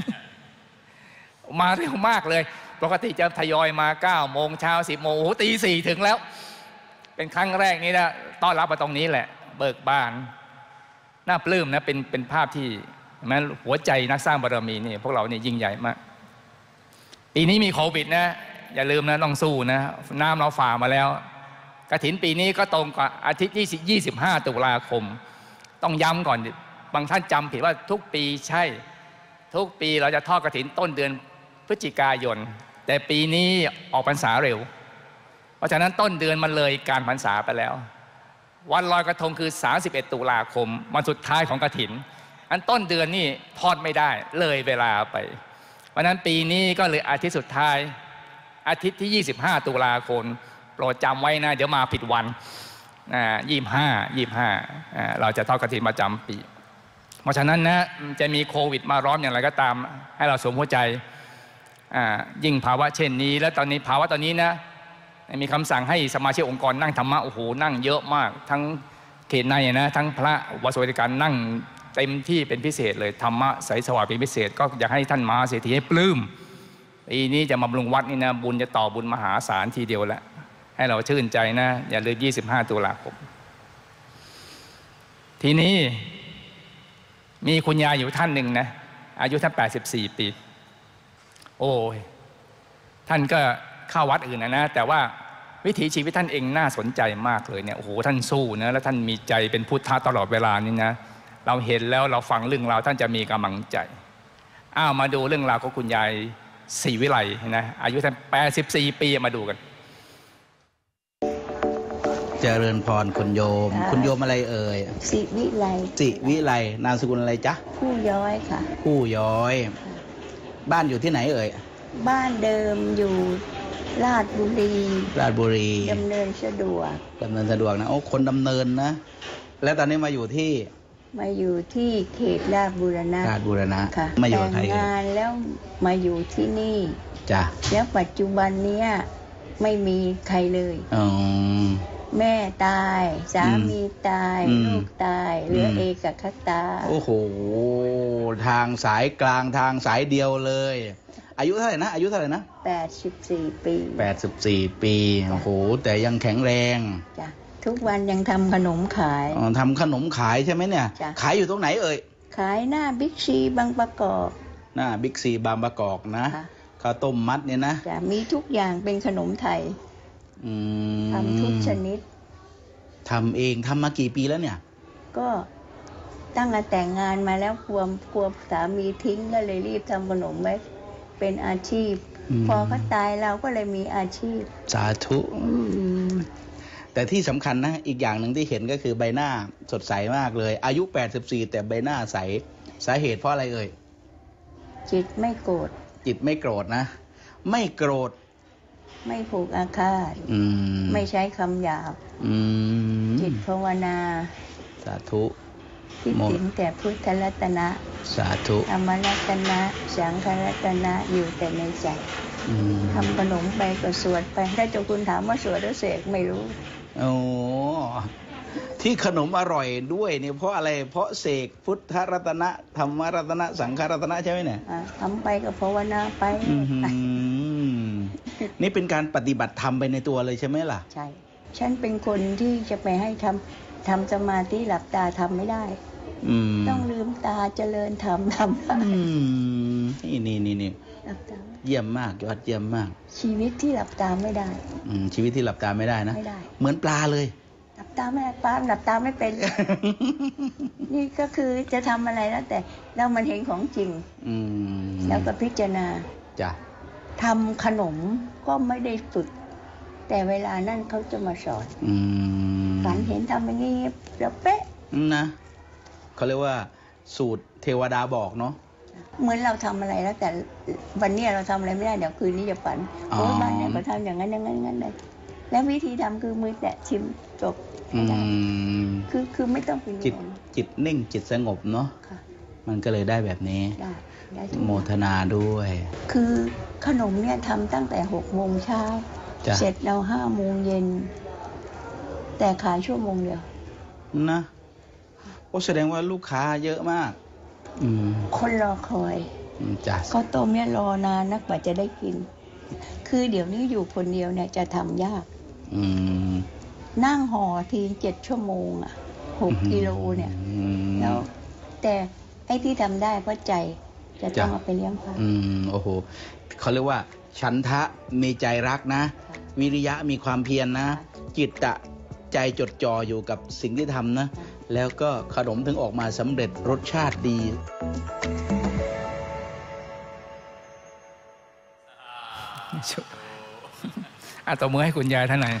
มาเร็วมากเลยปกติจะทยอยมาเก้าโมงเช้าสิบโมงโอ้โหตีสี่ถึงแล้วเป็นครั้งแรกนี้นะต้อนรับมาตรงนี้แหละเบิกบานน่าปลื้มนะเป็นเป็นภาพที่แม้หัวใจนักสร้างบารมีนี่พวกเราเนี่ยยิ่งใหญ่มากปีนี้มีโควิดนะอย่าลืมนะต้องสู้นะน้ำเราฝ่ามาแล้วกฐินปีนี้ก็ตรงกับอาทิตย์ที่ยี่สิบห้าตุลาคมต้องย้ำก่อนบางท่านจำผิดว่าทุกปีใช่ทุกปีเราจะทอดกฐินต้นเดือนพฤศจิกายนแต่ปีนี้ออกพรรษาเร็วเพราะฉะนั้นต้นเดือนมันเลยการพรรษาไปแล้ววันลอยกระทงคือสามสิบเอ็ดตุลาคมวันสุดท้ายของกฐินอันต้นเดือนนี่ทอดไม่ได้เลยเวลาไปเพราะนั้นปีนี้ก็เลยอาทิตย์สุดท้ายอาทิตย์ที่ยี่สิบห้าตุลาคมโปรดจำไว้นะเดี๋ยวมาผิดวันยี่สิบห้ายี่สิบห้าเราจะทอดกฐินประจำปีเพราะฉะนั้นนะจะมีโควิดมาร้อมอย่างไรก็ตามให้เราสวมหัวใจยิ่งภาวะเช่นนี้และตอนนี้ภาวะตอนนี้นะมีคำสั่งให้สมาชิกองค์กรนั่งธรรมะโอ้โหนั่งเยอะมากทั้งเขตในนะทั้งพระวสวัสดิการนั่งเต็มที่เป็นพิเศษเลยธรรมะใสสว่างเป็นพิเศษก็อยากให้ท่านมหาเศรษฐีให้ปลื้มปีนี้จะมาบำรุงวัดนี่นะบุญจะต่อบุญมหาศาลทีเดียวแหละให้เราชื่นใจนะอย่าลืมยี่สิบห้าตุลาคมทีนี้มีคุณยายอยู่ท่านหนึ่งนะอายุท่านแปดสิบสี่ปีโอ้ยท่านก็เข้าวัดอื่นนะนะแต่ว่าวิถีชีวิตท่านเองน่าสนใจมากเลยเนี่ยโอ้โหท่านสู้นะแล้วท่านมีใจเป็นพุทธะตลอดเวลานี่นะเราเห็นแล้วเราฟังเรื่องราวท่านจะมีกำลังใจอ้าวมาดูเรื่องราวของคุณยายศรีวิไลนะอายุท่านแปดสิบสี่ปีมาดูกันเจริญพรคุณโยมคุณโยมอะไรเอ่ยสิวิไลสิวิไลนามสกุลอะไรจ๊ะผู้ย้อยค่ะผู้ย้อยบ้านอยู่ที่ไหนเอ่ยบ้านเดิมอยู่ราชบุรีราชบุรีดำเนินสะดวกดำเนินสะดวกนะโอ้คนดำเนินนะแล้วตอนนี้มาอยู่ที่มาอยู่ที่เขตราชบูรณะราชบูรณะค่ะมาอยู่ไทยแต่งงานแล้วมาอยู่ที่นี่จ้ะแล้วปัจจุบันเนี้ยไม่มีใครเลยอ๋อแม่ตายสามีตายลูกตายเหลือเอกคตาโอ้โหทางสายกลางทางสายเดียวเลยอายุเท่าไหร่นะอายุเท่าไหร่นะแปดสิบสี่ปีแปดสิบสี่ปีโอ้โหแต่ยังแข็งแรงจ้ะทุกวันยังทำขนมขายอ๋อทำขนมขายใช่ไหมเนี่ยขายอยู่ตรงไหนเอ่ยขายหน้าบิ๊กซีบางประกอบหน้าบิ๊กซีบางประกอบนะข้าวต้มมัดเนี่ยนะจ้ะมีทุกอย่างเป็นขนมไทยทำทุกชนิดทำเองทำมากี่ปีแล้วเนี่ยก็ตั้งแต่แต่งงานมาแล้วกลัวกลัวสามีทิ้งก็เลยรีบทำขนมไว้เป็นอาชีพพอเขาตายเราก็เลยมีอาชีพสาธุแต่ที่สำคัญนะอีกอย่างหนึ่งที่เห็นก็คือใบหน้าสดใสมากเลยอายุแปดสิบสี่แต่ใบหน้าใสสาเหตุเพราะอะไรเอ่ยจิตไม่โกรธจิตไม่โกรธนะไม่โกรธไม่ผูกอาฆาตไม่ใช้คำหยาบจิตภาวนาสาธุคิดถึงแต่พุทธรัตนะสาธุธรรมรัตนะสังฆรัตนะอยู่แต่ในใจทำขนมไปก็สวดไปถ้าเจ้าคุณถามว่าสวดหรือเสกไม่รู้โอ้ที่ขนมอร่อยด้วยเนี่ยเพราะอะไรเพราะเสกพุทธรัตนะธรรมรัตนะสังฆรัตนะใช่ไหมเนี่ยทำไปกับภาวนาไปนี่เป็นการปฏิบัติธรรมไปในตัวเลยใช่ไหมล่ะใช่ฉันเป็นคนที่จะไปให้ทำทำสมาธิหลับตาทำไม่ได้ต้องลืมตาเจริญธรรมทำได้นี่นี่นี่นี่หลับตาเยี่ยมมากยอดเยี่ยมมากชีวิตที่หลับตาไม่ได้ชีวิตที่หลับตาไม่ได้นะไม่ได้เหมือนปลาเลยหลับตาไม่ได้ปลาหลับตาไม่เป็น นี่ก็คือจะทำอะไรแล้วแต่เรามันเห็นของจริงแล้วก็พิจารณาจ้ะทำขนมก็ไม่ได้ฝึกแต่เวลานั่นเขาจะมาสอนฝันเห็นทำอย่างนี้แล้วเป๊ะนะเขาเรียกว่าสูตรเทวดาบอกเนาะเหมือนเราทำอะไรแล้วแต่วันนี้เราทำอะไรไม่ได้เดี๋ยวคืนนี้จะฝันโอ้บ้านเนี่ยก็ทำอย่างนั้นอย่างนั้นอย่างนั้นเลยแล้ววิธีทำคือมือแตะชิมจบคือคือไม่ต้องเป็นจิตจิตนิ่งจิตสงบเนาะมันก็เลยได้แบบนี้โมทนาด้วยคือขนมเนี่ยทำตั้งแต่หกโมงเช้าเสร็จเราห้าโมงเย็นแต่ขายชั่วโมงเดียวนะโอ้แสดงว่าลูกค้าเยอะมากคนรอคอยข้าวต้มเนี่ยรอนานนักกว่าจะได้กินคือเดี๋ยวนี้อยู่คนเดียวเนี่ยจะทำยากนั่งห่อทีเจ็ดชั่วโมงอ่ะหกกิโลเนี่ยแล้วแต่ไอ้ที่ทำได้เพราะใจจะต้องเอาไปเลี้ยงพระอืมโอ้โหเขาเรียกว่าฉันทะมีใจรักนะวิริยะมีความเพียรนะจิตตะใจจดจ่ออยู่กับสิ่งที่ทำนะแล้วก็ขนมถึงออกมาสำเร็จรสชาติดีอ่ะตบมือให้คุณยายท่านหน่อย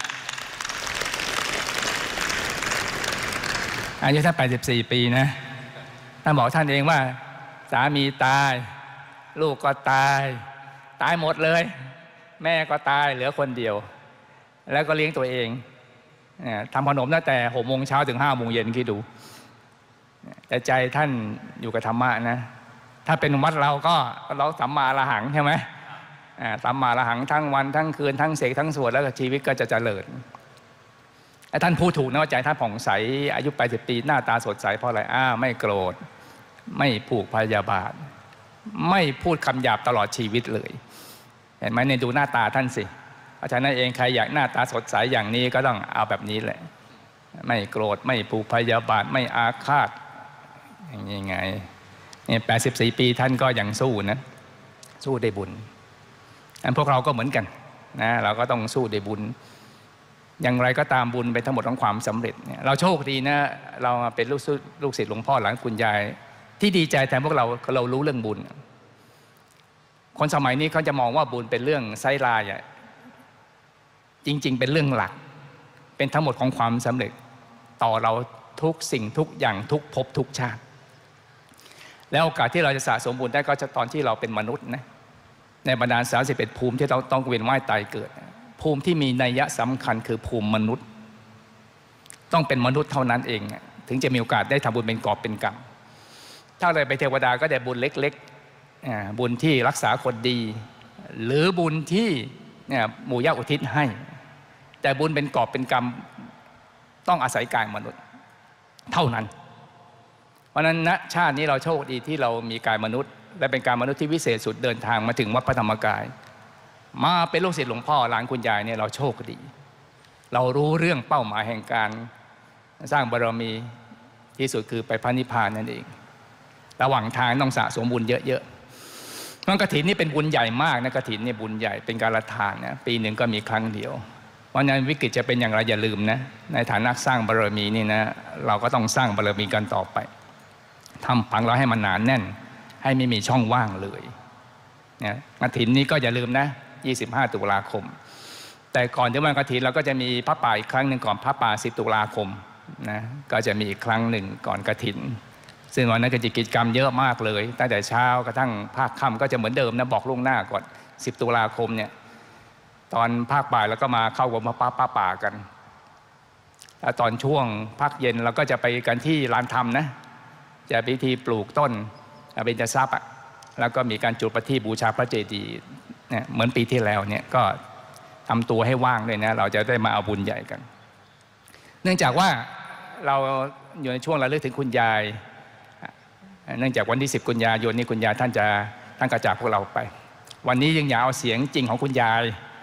อายุท่านแปดสิบสี่ปีนะท่านบอกท่านเองว่าสามีตายลูกก็ตายตายหมดเลยแม่ก็ตายเหลือคนเดียวแล้วก็เลี้ยงตัวเองทำขนมตั้งแต่หกโมงเช้าถึงห้าโมงเย็นคิดดูแต่ใจท่านอยู่กับธรรมะนะถ้าเป็นวัดเราก็เราสัมมาอรหังใช่ไหมสัมมาอรหังทั้งวันทั้งคืนทั้งเสกทั้งสวดแล้วชีวิตก็จะเจริญและท่านพูดถูกนะว่าใจท่านผ่องใสอายุแปดสิบปีหน้าตาสดใสเพราะอะไรอ้าไม่โกรธไม่ผูกพยาบาทไม่พูดคำหยาบตลอดชีวิตเลยเห็นไหมเนี่ยดูหน้าตาท่านสิเพราะฉะนั้นเองใครอยากหน้าตาสดใสอย่างนี้ก็ต้องเอาแบบนี้แหละไม่โกรธไม่ผูกพยาบาทไม่อาฆาตอย่างนี้ไงเนี่ยแปดสิบสี่ปีท่านก็ยังสู้นะสู้ได้บุญอันพวกเราก็เหมือนกันนะเราก็ต้องสู้ได้บุญอย่างไรก็ตามบุญเป็นทั้งหมดของความสำเร็จเนี่ยเราโชคดีนะเราเป็นลูกลูกศิษย์หลวงพ่อหลานคุณยายที่ดีใจแทนพวกเราเรารู้เรื่องบุญคนสมัยนี้เขาจะมองว่าบุญเป็นเรื่องไซลายอ่ะจริงๆเป็นเรื่องหลักเป็นทั้งหมดของความสำเร็จต่อเราทุกสิ่งทุกอย่างทุกภพทุกชาติแล้วโอกาสที่เราจะสะสมบุญได้ก็จะตอนที่เราเป็นมนุษย์นะในบรรดาสามสิบเอ็ดภูมิที่เราต้องเวียนว่ายตายเกิดภูมิที่มีนัยยะสำคัญคือภูมิมนุษย์ต้องเป็นมนุษย์เท่านั้นเองถึงจะมีโอกาสได้ทำบุญเป็นกอบเป็นกรรมถ้าเลยไปเทวดาก็ได้บุญเล็กๆบุญที่รักษาคนดีหรือบุญที่หมู่ญาติอุทิศให้แต่บุญเป็นกอบเป็นกรรมต้องอาศัยกายมนุษย์เท่านั้นเพราะนั้นณชาตินี้เราโชคดีที่เรามีกายมนุษย์และเป็นกายมนุษย์ที่วิเศษสุดเดินทางมาถึงวัดพระธรรมกายมาเป็นลูกศิษย์หลวงพ่อหลานคุณยายเนี่ยเราโชคดีเรารู้เรื่องเป้าหมายแห่งการสร้างบารมีที่สุดคือไปพระนิพพานนั่นเองระหว่างทางต้องสะสมบุญเยอะๆน้องกฐินนี่เป็นบุญใหญ่มากนะกฐินนี่บุญใหญ่เป็นการละทานนะปีหนึ่งก็มีครั้งเดียวเพราะนั้นวิกฤตจะเป็นอย่างไรอย่าลืมนะในฐานะสร้างบารมีนี่นะเราก็ต้องสร้างบารมีกันต่อไปทำผังเราให้มันหนาแน่นให้ไม่มีช่องว่างเลยเนี่ยกฐินนี่ก็อย่าลืมนะยี่สิบห้าตุลาคมแต่ก่อนที่วันกฐินเราก็จะมีพระป่าอีกครั้งหนึ่งก่อนพระป่าสิบตุลาคมนะก็จะมีอีกครั้งหนึ่งก่อนกฐินซึ่งวันนั้นก็จะกิจกรรมเยอะมากเลยตั้งแต่เช้ากระทั่งภาคค่ำก็จะเหมือนเดิมนะบอกล่วงหน้าก่อนสิบตุลาคมเนี่ยตอนภาคบ่ายแล้วก็มาเข้าวัดพระป้าป่ากันแล้วตอนช่วงภาคเย็นเราก็จะไปกันที่ลานธรรมนะจะพิธีปลูกต้นเบญจทรัพย์แล้วก็มีการจุดประทีปบูชาพระเจดีย์เนี่ยเหมือนปีที่แล้วเนี่ยก็ทำตัวให้ว่างเลยนะเราจะได้มาเอาบุญใหญ่กันเนื่องจากว่าเราอยู่ในช่วงระลึกถึงคุณยายเนื่องจากวันที่สิบกันยายนนี้คุณยายท่านจะท่านกระจากพวกเราไปวันนี้ยังอยากเอาเสียงจริงของคุณยาย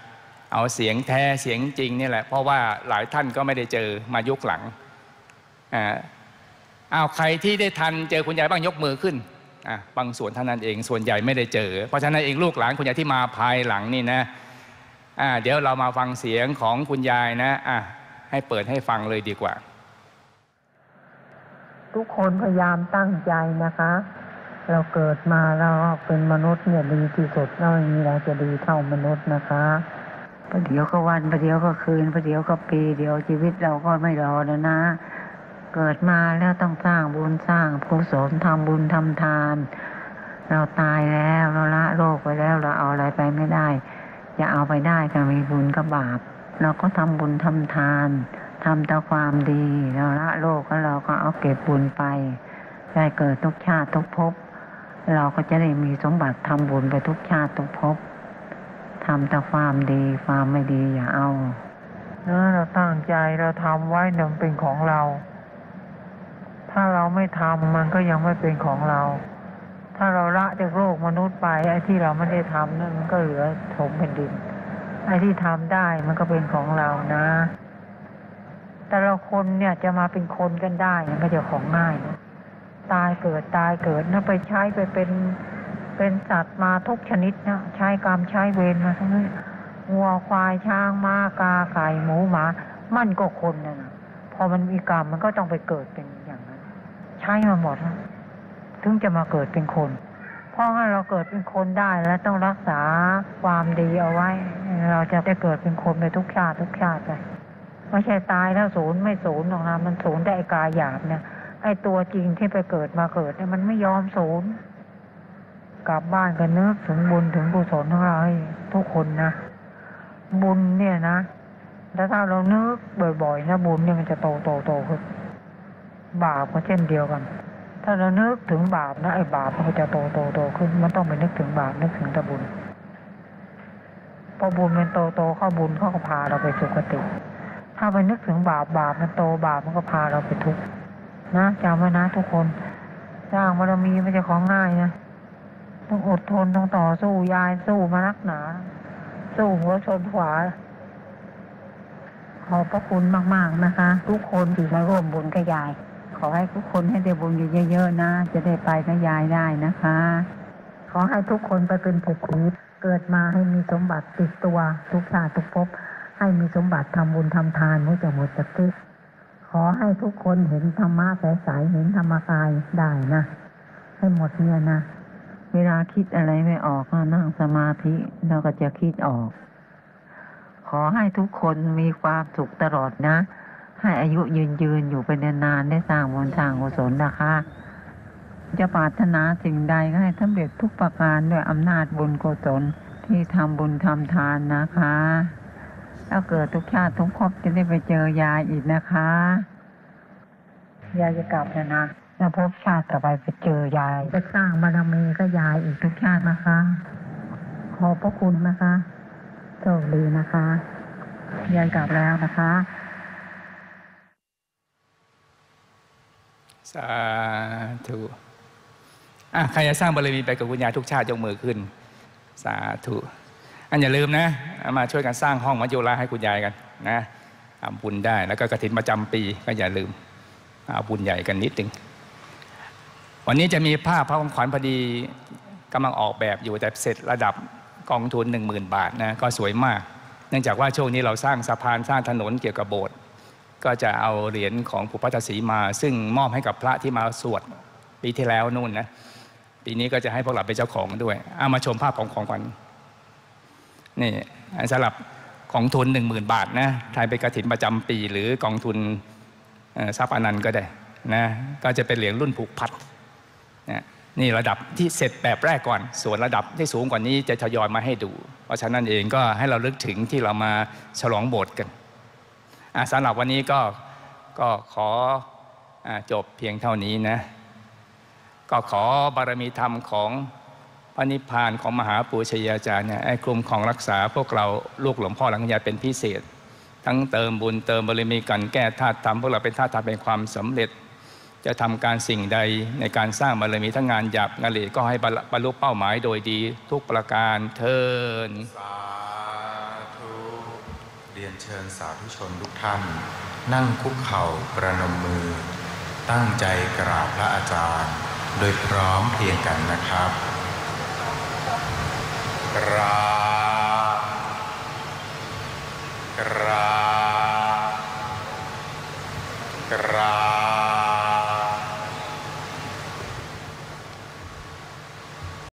เอาเสียงแท้เสียงจริงนี่แหละเพราะว่าหลายท่านก็ไม่ได้เจอมายุคหลังอ่าเอาใครที่ได้ทันเจอคุณยายบ้างยกมือขึ้นอ่ะบางส่วนเท่านั้นเองส่วนใหญ่ไม่ได้เจอเพราะฉะนั้นเองลูกหลานคุณยายที่มาภายหลังนี่นะอ่าเดี๋ยวเรามาฟังเสียงของคุณยายนะอ่ะให้เปิดให้ฟังเลยดีกว่าทุกคนพยายามตั้งใจนะคะเราเกิดมาเราเป็นมนุษย์เนี่ยดีที่สุดแล้วไม่มีอะไรจะดีเท่ามนุษย์นะคะประเดี๋ยวก็วันประเดี๋ยวก็คืนประเดี๋ยวก็ปีเดี๋ยวชีวิตเราก็ไม่รอแล้วนะเกิดมาแล้วต้องสร้างบุญสร้างกุศลทำบุญทำทานเราตายแล้วเราละโลกไปแล้วเราเอาอะไรไปไม่ได้จะเอาไปได้ก็มีบุญกับบาปเราก็ทำบุญทำทานทำแต่ความดีเราละโลกแล้วเราก็เอาเก็บบุญไปได้เกิดทุกชาติทุกภพเราก็จะได้มีสมบัติทำบุญไปทุกชาติทุกภพทำแต่ความดีความไม่ดีอย่าเอาเออเราตั้งใจเราทำไว้เนี่ยมันเป็นของเราถ้าเราไม่ทำมันก็ยังไม่เป็นของเราถ้าเราละจากโลกมนุษย์ไปไอ้ที่เราไม่ได้ทำนั่นมันก็เหลือถมแผ่นดินไอ้ที่ทำได้มันก็เป็นของเรานะแต่เราคนเนี่ยจะมาเป็นคนกันได้มันก็จะของง่ายนะตายเกิดตายเกิดนะไปใช้ไปเป็นเป็นสัตว์มาทุกชนิดนะใช้กรรมใช้เวรมาทั้งนั้นวัวควายช้างม้ากาไก่หมูหมามันก็คนนะนะพอมันมีกรรมมันก็ต้องไปเกิดเป็นอย่างนั้นใช้มาหมดนะถึงจะมาเกิดเป็นคนเพราะว่าเราเกิดเป็นคนได้แล้วต้องรักษาความดีเอาไว้เราจะได้เกิดเป็นคนไปทุกชาติทุกชาติไปไม่ใช่ตายแล้วศูนย์ไม่ศูนย์หรอกนะมันศูนย์ได้กายหยาบเนี่ยไอ้ตัวจริงที่ไปเกิดมาเกิดเนี่ยมันไม่ยอมศูนย์กลับบ้านกันนึกถึงบุญถึงกุศลของเราให้ทุกคนนะบุญเนี่ยนะแล้วถ้าเรานึกบ่อยๆนะบุญเนี่ยมันจะโตโตโตขึ้นบาปก็เช่นเดียวกันถ้าเรานึกถึงบาปนะไอ้บาปมันก็จะโตโตโตขึ้นมันต้องไปนึกถึงบาปนึกถึงแต่บุญพอบุญมันโตโตเข้าบุญเขาก็พาเราไปสุคติถ้าไปนึกถึงบาปบาปมันโตบาปมันก็พาเราไปทุกข์นะจำไว้นะทุกคนสร้างบารมีไม่ใช่ของง่ายนะต้องอดทนต้องต่อสู้ยายสู้มานักหนาสู้หัวชนขวาขอบพระคุณมากๆนะคะทุกคนที่มาร่วมบุญกับยายขอให้ทุกคนให้ได้บุญเยอะๆนะจะได้ไปกับยายได้นะคะขอให้ทุกคนไปเป็นเศรษฐีเกิดมาให้มีสมบัติติดตัวทุกชาติทุกภพให้มีสมบัติทำบุญทำทานไม่จะหมดจากที่ขอให้ทุกคนเห็นธรรมะใสๆเห็นธรรมกายได้นะให้หมดเนี่ยนะเวลาคิดอะไรไม่ออกก็นั่งสมาธิเราก็จะคิดออกขอให้ทุกคนมีความสุขตลอดนะให้อายุยืนยืนอยู่เป็นนานๆได้สร้างบุญสร้างกุศลนะคะจะปรารถนาสิ่งใดก็ให้สำเร็จทุกประการด้วยอำนาจบุญกุศลที่ทำบุญทำทานนะคะแล้วเกิดทุกชาติทุกภพจะได้ไปเจอยายอีกนะคะยายจะกลับแล้วนะแล้วภพชาติต่อไปไปเจอยายจะสร้างบารมีก็ยายอีกทุกชาตินะคะขอบพระคุณนะคะโชคดีนะคะยายกลับแล้วนะคะสาธุอ่ะใครจะสร้างบารมีไปกับคุณยายทุกชาติยกมือขึ้นสาธุอันอย่าลืมนะมาช่วยกันสร้างห้องมัจจุราให้คุณยายกันนะทำบุญได้แล้วก็กฐินประจำปีก็อย่าลืมเอาบุญใหญ่กันนิดนึงวันนี้จะมีภาพพระของขวัญพอดีกำลังออกแบบอยู่แต่เสร็จระดับกองทุนหนึ่งหมื่นบาทนะก็สวยมากเนื่องจากว่าช่วงนี้เราสร้างสะพานสร้างถนนเกี่ยวกับโบสถ์ก็จะเอาเหรียญของปู่พัทธศรีมาซึ่งมอบให้กับพระที่มาสวดปีที่แล้วนู่นนะปีนี้ก็จะให้พวกเราเป็นเจ้าของด้วยเอามาชมภาพของของขวัญนี่สำหรับกองทุนหนึ่งหมื่นบาทนะทายเป็นกฐินประจำปีหรือกองทุนทรัพย์อนันต์ก็ได้นะก็จะเป็นเหรียญรุ่นผูกพัดนะนี่ระดับที่เสร็จแบบแรกก่อนส่วนระดับที่สูงกว่านี้จะทยอยมาให้ดูเพราะฉะนั้นเองก็ให้เราลึกถึงที่เรามาฉลองโบสถ์กันสำหรับวันนี้ก็ก็ขอจบเพียงเท่านี้นะก็ขอบารมีธรรมของพระนิพพานของมหาปูชนียาจารย์เนี่ยให้คุ้มครองรักษาพวกเราลูกหลวงพ่อหลังคุณยายเป็นพิเศษทั้งเติมบุญเติมบารมีกันแก้ธาตุธรรมพวกเราเป็นธาตุธรรมเป็นความสำเร็จจะทำการสิ่งใดในการสร้างบารมีทั้งงานหยาบงานละเอียดก็ให้บรรลุเป้าหมายโดยดีทุกประการเทอญเชิญสาธุชนทุกท่านนั่งคุกเข่าประนมมือตั้งใจกราบพระอาจารย์โดยพร้อมเพรียงกันนะครับกราบกราบกราบ